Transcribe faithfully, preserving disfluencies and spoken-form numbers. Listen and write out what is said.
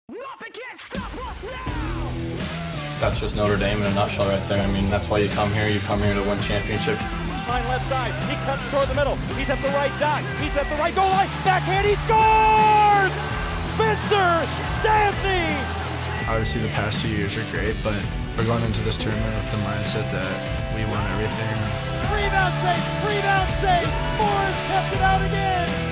Nothing can stop us now! That's just Notre Dame in a nutshell right there. I mean, that's why you come here. You come here to win championships. Line left side, he cuts toward the middle. He's at the right dot. He's at the right goal line. Backhand, he scores! Spencer Stastny! Obviously, the past two years are great, but we're going into this tournament with the mindset that we won everything. Rebound save, rebound save. Morris kept it out again.